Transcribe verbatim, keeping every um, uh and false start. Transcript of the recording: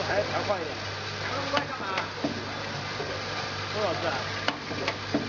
还调快一点。 两万块干嘛？ 多少次啊？